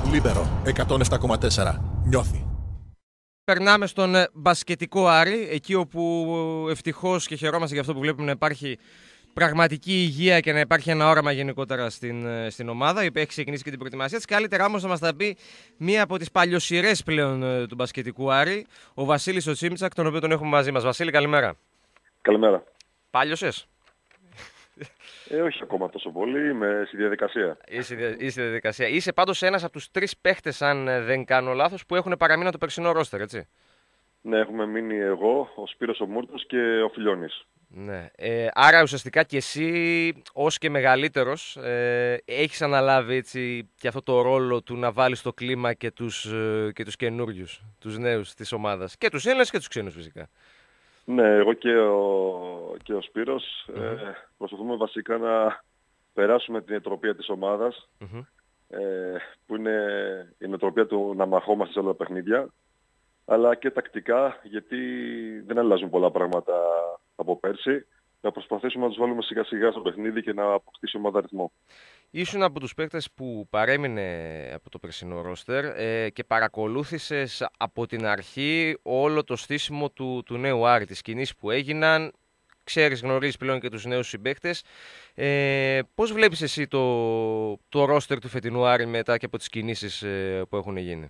Λίμπερο 107,4. Νιώθει. Περνάμε στον μπασκετικό Άρη, εκεί όπου ευτυχώς και χαιρόμαστε για αυτό που βλέπουμε να υπάρχει πραγματική υγεία και να υπάρχει ένα όραμα γενικότερα στην ομάδα, η οποία έχει ξεκινήσει και την προετοιμασία της. Καλύτερα όμως να μας τα πει μία από τις παλιοσιρές πλέον του μπασκετικού Άρη, ο Βασίλης ο Τσίμτσακ, τον οποίο τον έχουμε μαζί μας. Βασίλη, καλημέρα. Καλημέρα. Πάλιωσες? Όχι ακόμα τόσο πολύ, είμαι στη διαδικασία. Είσαι στη διαδικασία. Είσαι πάντως ένας από τους 3 παίχτες, αν δεν κάνω λάθος, που έχουν παραμείνει από το περσινό ρόστερ, έτσι. Ναι, έχουμε μείνει εγώ, ο Σπύρος ο Μούρτος και ο Φιλιώνης. Ναι. Άρα ουσιαστικά και εσύ ως και μεγαλύτερος έχεις αναλάβει έτσι, και αυτό το ρόλο του να βάλεις το κλίμα και τους καινούριους, τους νέους της ομάδας. Και τους Έλληνες και τους ξένους φυσικά. Ναι, εγώ και ο Σπύρος προσπαθούμε βασικά να περάσουμε την νοοτροπία της ομάδας, που είναι η νοοτροπία του να μαχόμαστε σε όλα τα παιχνίδια, αλλά και τακτικά, γιατί δεν αλλάζουν πολλά πράγματα από πέρσι. Να προσπαθήσουμε να τους βάλουμε σιγά σιγά στο παιχνίδι και να αποκτήσει η ομάδα ρυθμό. Ήσουν από τους παίκτες που παρέμεινε από το περσινό ρόστερ και παρακολούθησες από την αρχή όλο το στήσιμο του νέου Άρη, τις κινήσεις που έγιναν. Ξέρεις, γνωρίζεις πλέον και τους νέους συμπαίκτες. Πώς βλέπεις εσύ το ρόστερ του φετινού Άρη μετά και από τις κινήσεις που έχουν γίνει?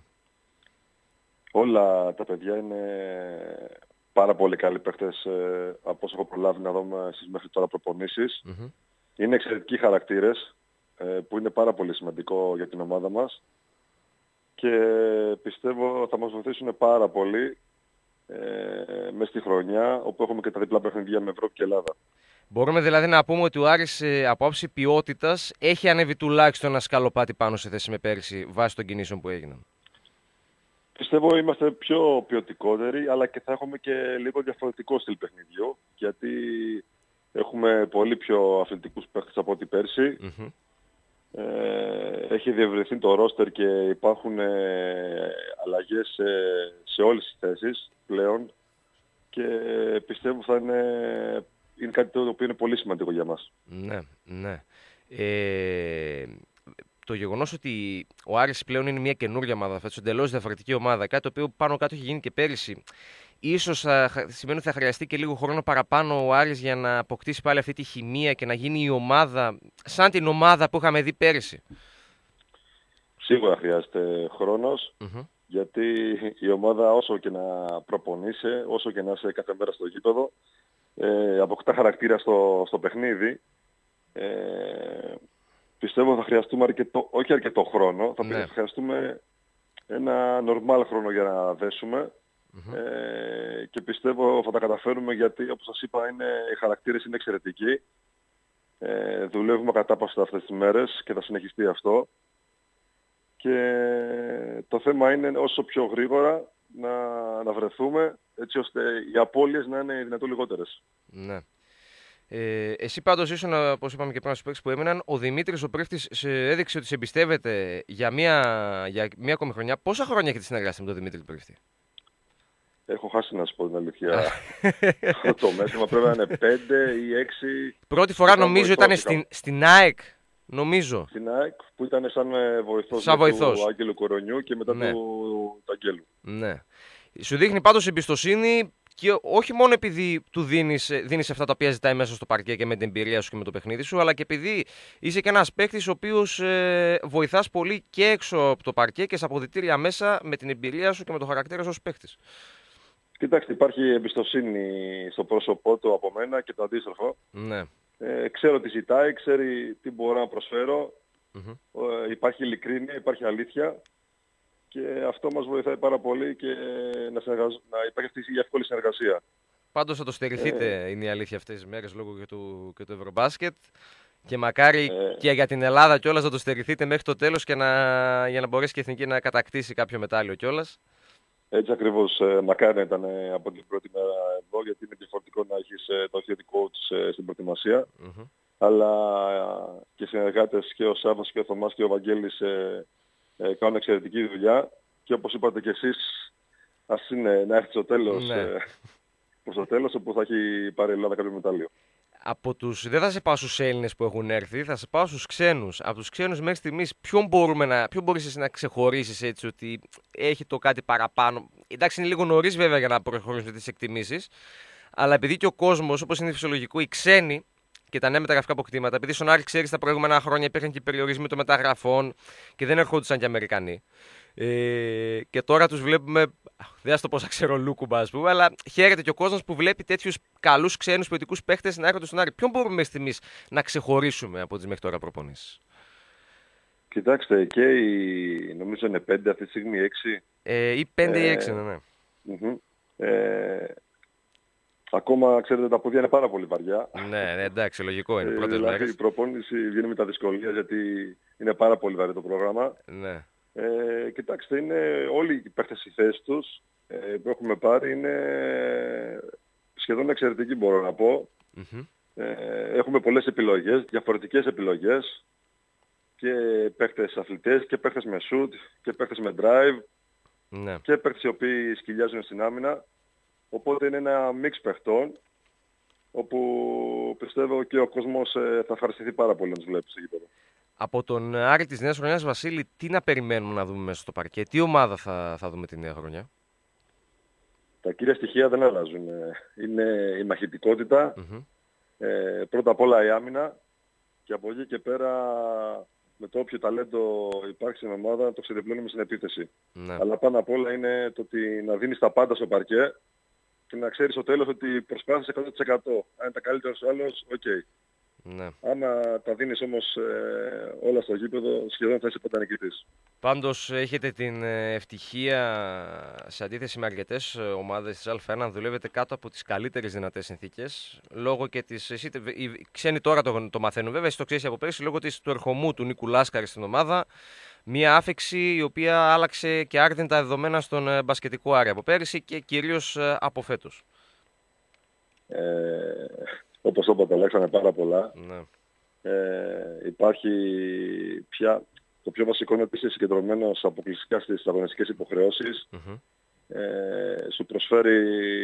Όλα τα παιδιά είναι πάρα πολύ καλοί παίχτες από όσο έχω προλάβει να δούμε στις μέχρι τώρα προπονήσεις. Είναι εξαιρετικοί χαρακτήρες, που είναι πάρα πολύ σημαντικό για την ομάδα μας και πιστεύω θα μας βοηθήσουν πάρα πολύ μες στη χρονιά, όπου έχουμε και τα διπλά παιχνίδια με Ευρώπη και Ελλάδα. Μπορούμε δηλαδή να πούμε ότι ο Άρης από άψη ποιότητας έχει ανέβει τουλάχιστον ένα σκαλοπάτι πάνω σε θέση με πέρυσι βάσει των κινήσεων που έγιναν. Πιστεύω είμαστε πιο ποιοτικότεροι, αλλά και θα έχουμε και λίγο διαφορετικό στυλ παιχνιδιού, γιατί έχουμε πολύ πιο αθλητικούς παίχτες από ό,τι πέρσι. Έχει διευρυνθεί το ρόστερ και υπάρχουν αλλαγές σε όλες τις θέσεις πλέον και πιστεύω θα είναι κάτι το οποίο είναι πολύ σημαντικό για μας. Ναι, ναι. Το γεγονός ότι ο Άρης πλέον είναι μια καινούργια ομάδα, φέτος εντελώς διαφορετική ομάδα, κάτι το οποίο πάνω κάτω έχει γίνει και πέρυσι, ίσως σημαίνει ότι θα χρειαστεί και λίγο χρόνο παραπάνω ο Άρης για να αποκτήσει πάλι αυτή τη χημεία και να γίνει η ομάδα σαν την ομάδα που είχαμε δει πέρυσι. Σίγουρα χρειάζεται χρόνος, γιατί η ομάδα όσο και να προπονείσαι, όσο και να είσαι κάθε μέρα στο γήπεδο, αποκτά χαρακτήρα στο παιχνίδι. Πιστεύω θα χρειαστούμε όχι αρκετό χρόνο, θα χρειαστούμε ένα normal χρόνο για να δέσουμε και πιστεύω θα τα καταφέρουμε, γιατί όπως σας είπα οι χαρακτήρες είναι εξαιρετικοί. Δουλεύουμε κατάπαυστα αυτές τις μέρες και θα συνεχιστεί αυτό και το θέμα είναι όσο πιο γρήγορα να βρεθούμε, έτσι ώστε οι απώλειες να είναι δυνατόν λιγότερες. Ναι. Εσύ πάντως ήσουν, όπως είπαμε και πριν στους παίκτες που έμειναν, ο Δημήτρης ο Πρίφτης έδειξε ότι σε εμπιστεύεται για μία ακόμη χρονιά. Πόσα χρόνια έχετε συνεργάσει με τον Δημήτρη Πρίφτη? Έχω χάσει, να σου πω την αλήθεια. Το μέτρημα πρέπει να είναι 5 ή 6. Πρώτη φορά νομίζω ήταν στην ΑΕΚ. Νομίζω. Στην ΑΕΚ που ήταν σαν βοηθός του Άγγελου Κορονιού και μετά του Αγγέλου. Ναι. Σου δείχνει πάντως εμπιστοσύνη. Και όχι μόνο επειδή του δίνεις αυτά τα οποία ζητάει μέσα στο παρκέ και με την εμπειρία σου και με το παιχνίδι σου, αλλά και επειδή είσαι και ένας παίκτης ο οποίος βοηθάς πολύ και έξω από το παρκέ και στα αποδυτήρια μέσα με την εμπειρία σου και με το χαρακτήρα σου ως παίκτης. Κοιτάξτε, υπάρχει εμπιστοσύνη στο πρόσωπό του από μένα και το αντίστροφο. Ναι. Ξέρω τι ζητάει, ξέρει τι μπορώ να προσφέρω. Υπάρχει ειλικρίνεια, υπάρχει αλήθεια. Και αυτό μας βοηθάει πάρα πολύ και να υπάρχει αυτή η εύκολη συνεργασία. Πάντως θα το στερηθείτε, είναι η αλήθεια, αυτές τις μέρες λόγω και του Ευρωμπάσκετ. Και μακάρι και για την Ελλάδα κιόλας να το στερηθείτε μέχρι το τέλος και για να μπορέσει και η Εθνική να κατακτήσει κάποιο μετάλλιο κιόλας. Έτσι ακριβώς, μακάρι να ήταν από την πρώτη μέρα εδώ, γιατί είναι διαφορετικό να έχεις το θετικό coach στην προετοιμασία. Αλλά και οι συνεργάτες και ο Σάββας και ο Θωμάς και ο Βαγγέλης κάνουν εξαιρετική δουλειά και όπως είπατε και εσείς, ας είναι να έρθει στο τέλος, προς το τέλος, όπου θα έχει πάρει η Ελλάδα κάποιο μετάλλιο. Δεν θα σε πάω στους Έλληνες που έχουν έρθει, θα σε πάω στους ξένους. Από τους ξένους μέχρι στιγμής, ποιον μπορείς εσύ να ξεχωρίσεις έτσι ότι έχει το κάτι παραπάνω? Εντάξει, είναι λίγο νωρίς βέβαια για να προχωρήσουμε τις εκτιμήσεις, αλλά επειδή και ο κόσμος, όπως είναι φυσιολογικό, οι ξένοι και τα νέα μεταγραφικά αποκτήματα, επειδή στον Άρη, ξέρεις, τα προηγούμενα χρόνια υπήρχαν και περιορισμοί των μεταγραφών και δεν ερχόντουσαν και Αμερικανοί. Και τώρα τους βλέπουμε, δεν θα το πω σαν ξέρω Λούκουμπα, ας πούμε, αλλά χαίρεται και ο κόσμος που βλέπει τέτοιους καλούς ξένους ποιοτικούς παίχτες να έρχονται στον Άρη. Ποιον μπορούμε μέχρι στιγμής να ξεχωρίσουμε από τις μέχρι τώρα προπονήσεις? Κοιτάξτε, και νομίζω είναι 5 αυτή τη στιγμή, 6. Ή 5 ή 6, ναι. Ακόμα, ξέρετε, τα πόδια είναι πάρα πολύ βαριά. Ναι, εντάξει, λογικό είναι. Πρώτες δηλαδή μέρες. η προπόνηση βγαίνει με τα δυσκολία γιατί είναι πάρα πολύ βαρύ το πρόγραμμα. Ναι. Κοιτάξτε, είναι όλοι οι παίχτες στη θέση τους που έχουμε πάρει είναι σχεδόν εξαιρετικοί, μπορώ να πω. Έχουμε πολλές επιλογές, διαφορετικές επιλογές, και παίχτες αθλητές και παίχτες με shoot και παίχτες με drive, Ναι. και παίχτες οι οποίοι σκυλιάζουν στην άμυνα. Οπότε είναι ένα μίξ παιχτών όπου πιστεύω και ο κόσμος θα ευχαριστηθεί πάρα πολύ να τους βλέπει στο γήπεδο. Από τον Άρη της νέας χρονιάς, Βασίλη, τι να περιμένουμε να δούμε μέσα στο παρκέ? Τι ομάδα θα δούμε τη νέα χρονιά? Τα κύρια στοιχεία δεν αλλάζουν. Είναι η μαχητικότητα, πρώτα απ' όλα η άμυνα, και από εκεί και πέρα με το όποιο ταλέντο υπάρχει στην ομάδα το ξεδιπλώνουμε στην επίθεση. Ναι. Αλλά πάνω απ' όλα είναι το ότι να δίνεις τα πάντα στο παρκέ και να ξέρεις στο τέλος ότι προσπάθησες 100%. Αν είναι τα καλύτερα ο άλλος, οκ. Ναι. Άμα τα δίνεις όμως όλα στο γήπεδο, σχεδόν θα είσαι πάντα νικητής. Πάντως έχετε την ευτυχία, σε αντίθεση με αρκετές ομάδες της Α1, να δουλεύετε κάτω από τις καλύτερες δυνατές συνθήκες. Λόγω και της. Οι ξένοι τώρα το μαθαίνουν, βέβαια, εσύ το ξέρεις από πέρυσι, λόγω του ερχομού του Νίκου Λάσκαρη στην ομάδα. Μια άφεξη η οποία άλλαξε και άρδιν τα δεδομένα στον μπασκετικό Άρη από πέρυσι και κυρίως από φέτος. Όπως το είπατε, αλλάξανε πάρα πολλά. Ναι. Υπάρχει πια. Το πιο βασικό είναι ότι είσαι συγκεντρωμένος αποκλειστικά στις αγωνιστικές υποχρεώσεις. Σου προσφέρει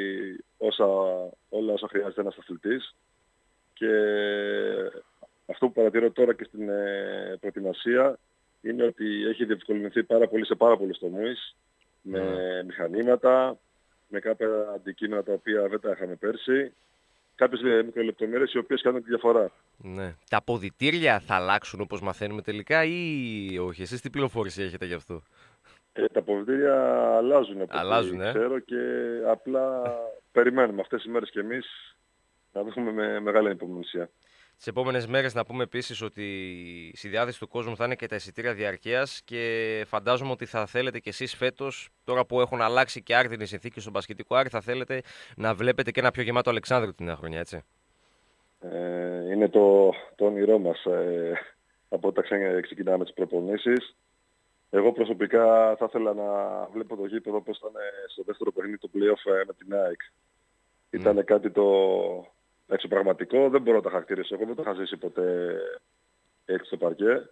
όλα όσα χρειάζεται ένας αθλητής. Και αυτό που παρατηρώ τώρα και στην προετοιμασία είναι ότι έχει διευκολυνθεί πάρα πολύ σε πάρα πολλούς τομείς. Με μηχανήματα, με κάποια αντικείμενα τα οποία δεν τα είχαμε πέρσι. Κάποιες μικρολεπτομέρειες οι οποίες κάνουν τη διαφορά. Ναι. Τα αποδυτήρια θα αλλάξουν όπως μαθαίνουμε τελικά ή όχι? Εσείς τι πληροφόρηση έχετε γι' αυτό? Τα αποδυτήρια αλλάζουν, ξέρω, και απλά περιμένουμε αυτές τις μέρες κι εμείς να δούμε με μεγάλη υπομονησία. Τις επόμενες μέρες να πούμε επίσης ότι στη διάθεση του κόσμου θα είναι και τα εισιτήρια διαρκείας και φαντάζομαι ότι θα θέλετε κι εσείς φέτος, τώρα που έχουν αλλάξει και άρδινες συνθήκες στον μπασκετικό Άρη, θα θέλετε να βλέπετε και ένα πιο γεμάτο Αλεξάνδρου την νέα χρονιά, έτσι? Είναι το όνειρό μας από όταν ξεκινάμε τις προπονήσεις. Εγώ προσωπικά θα ήθελα να βλέπω το γήπεδο όπως ήταν στο δεύτερο παιχνίδι του play-off με την ΑΕΚ. Ήταν κάτι το εξωπραγματικό, δεν μπορώ να τα χαρακτηρίσω. Εγώ δεν το είχα ζήσει ποτέ έτσι στο παρκέ.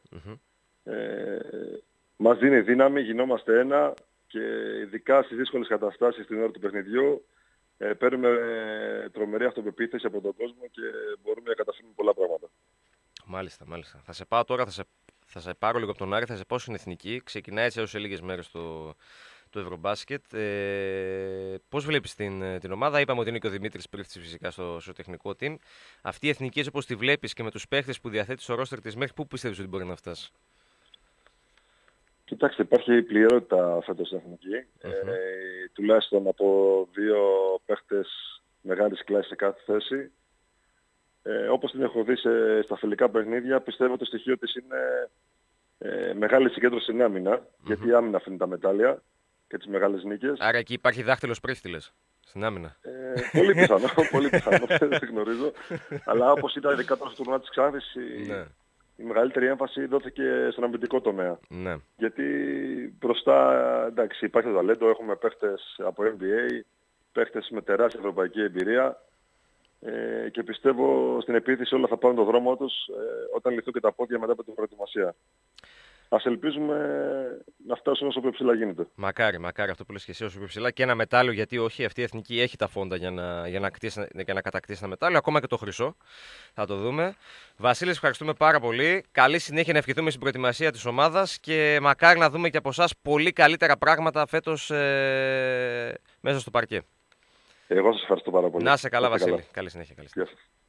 Μας δίνει δύναμη, γινόμαστε ένα, και ειδικά στις δύσκολες καταστάσεις την ώρα του παιχνιδιού παίρνουμε τρομερή αυτοπεποίθηση από τον κόσμο και μπορούμε να καταφέρουμε πολλά πράγματα. Μάλιστα. Θα σε πάω τώρα, θα σε πάρω λίγο από τον Άρη, θα σε πάω στην Εθνική. Ξεκινάει έτσι σε λίγες μέρες το Ευρωμπάσκετ. Πώς βλέπεις την ομάδα? Είπαμε ότι είναι και ο Δημήτρης Πρίφτης φυσικά στο τεχνικό team. Αυτή η Εθνική, όπως τη βλέπεις και με τους παίχτες που διαθέτει στο ρόστερ της, μέχρι πού πιστεύεις ότι μπορεί να φτάσει? Κοιτάξτε, υπάρχει πληρότητα φέτος στην Εθνική. Τουλάχιστον από 2 παίχτες μεγάλης κλάσης σε κάθε θέση. Όπως την έχω δει στα φιλικά παιχνίδια, πιστεύω το στοιχείο της είναι μεγάλη συγκέντρωση στην άμυνα, γιατί η άμυνα αφήνει τα μετάλλια και τις μεγάλες νίκες. Άρα εκεί υπάρχει δάχτυλος Πρίφτης στην άμυνα. Πολύ πιθανό, δεν γνωρίζω. Αλλά όπως ήταν ειδικά τώρα στο τουρνουά της Ξάνθης, η μεγαλύτερη έμφαση δόθηκε στον αμυντικό τομέα. Ναι. Γιατί μπροστά, εντάξει, υπάρχει το ταλέντο, έχουμε παίχτες από NBA, παίχτες με τεράστια ευρωπαϊκή εμπειρία, και πιστεύω στην επίθεση όλα θα πάρουν τον δρόμο τους όταν λυθούν και τα πόδια μετά από την προετοιμασία. ας ελπίζουμε να φτάσουμε όσο πιο ψηλά γίνεται. Μακάρι αυτό που λες και εσύ, όσο πιο ψηλά. Και ένα μετάλλιο, γιατί όχι, αυτή η εθνική έχει τα φόντα για να κατακτήσει ένα μετάλλιο, ακόμα και το χρυσό. Θα το δούμε. Βασίλη, ευχαριστούμε πάρα πολύ. Καλή συνέχεια να ευχηθούμε στην προετοιμασία της ομάδας και μακάρι να δούμε και από εσάς πολύ καλύτερα πράγματα φέτος μέσα στο παρκέ. Εγώ σας ευχαριστώ πάρα πολύ. Να είσαι καλά, Βασίλη. Καλή συνέχεια. Γεια σας.